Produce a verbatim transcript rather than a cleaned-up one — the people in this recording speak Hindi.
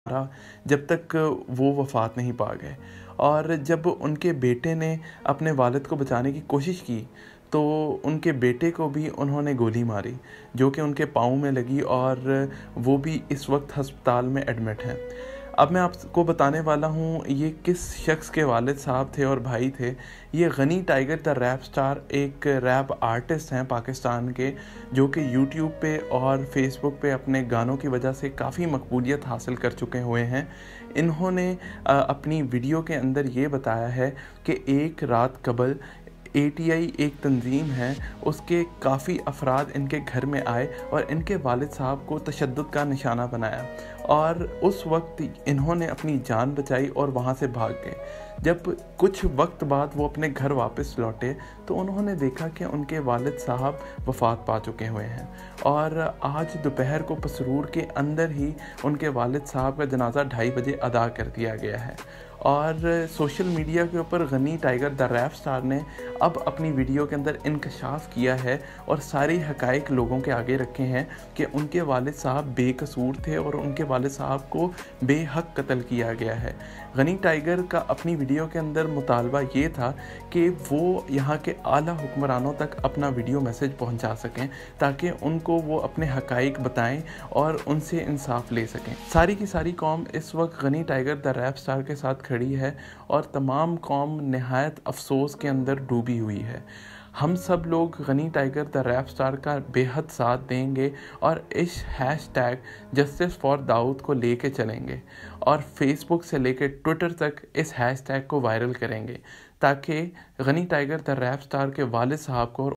रहा जब तक वो वफ़ात नहीं पा गए। और जब उनके बेटे ने अपने वालिद को बचाने की कोशिश की तो उनके बेटे को भी उन्होंने गोली मारी जो कि उनके पाँव में लगी और वो भी इस वक्त हस्पताल में एडमिट हैं। अब मैं आपको बताने वाला हूँ ये किस शख्स के वालिद साहब थे और भाई थे। ये Ghani Tiger the rap star एक रैप आर्टिस्ट हैं पाकिस्तान के, जो कि यूट्यूब पे और फेसबुक पे अपने गानों की वजह से काफ़ी मकबूलियत हासिल कर चुके हुए हैं। इन्होंने अपनी वीडियो के अंदर ये बताया है कि एक रात कबल ए टी आई एक तंजीम है, उसके काफ़ी अफराद इनके घर में आए और इनके वालिद साहब को तशद्दुद का निशाना बनाया और उस वक्त इन्होंने अपनी जान बचाई और वहाँ से भाग गए। जब कुछ वक्त बाद वो अपने घर वापस लौटे तो उन्होंने देखा कि उनके वालिद साहब वफ़ात पा चुके हुए हैं और आज दोपहर को पसरूर के अंदर ही उनके वालिद साहब का जनाजा ढाई बजे अदा कर दिया गया है। और सोशल मीडिया के ऊपर Ghani Tiger the rap star ने अब अपनी वीडियो के अंदर इंकशाफ किया है और सारी हकाइक लोगों के आगे रखे हैं कि उनके वालिद साहब बेकसूर थे और उनके वालिद साहब को बेहक कत्ल किया गया है। गनी टाइगर का अपनी वीडियो के अंदर मुतालबा ये था कि वो यहाँ के आला हुक्मरानों तक अपना वीडियो मैसेज पहुँचा सकें ताकि उनको वो अपने हकाइक बताएं और उनसे इंसाफ ले सकें। सारी की सारी कौम इस वक्त Ghani Tiger the rap star के साथ खड़ी है और तमाम कौम नहायत अफसोस के अंदर डूबी हुई है। हम सब लोग Ghani Tiger the rap star का बेहद साथ देंगे और इस hashtag justice for Dawood को लेके चलेंगे और फेसबुक से लेके ट्विटर तक इस हैश टैग को वायरल करेंगे ताकि Ghani Tiger the rap star के वालिद साहब को